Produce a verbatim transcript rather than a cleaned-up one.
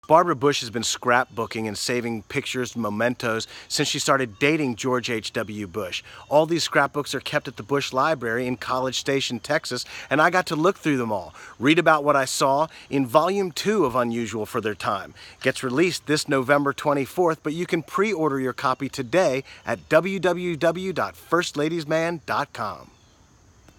Barbara Bush has been scrapbooking and saving pictures and mementos since she started dating George H W Bush. All these scrapbooks are kept at the Bush Library in College Station, Texas, and I got to look through them all, read about what I saw in Volume two of Unusual for Their Time. Gets released this November twenty-fourth, but you can pre-order your copy today at w w w dot first ladies man dot com.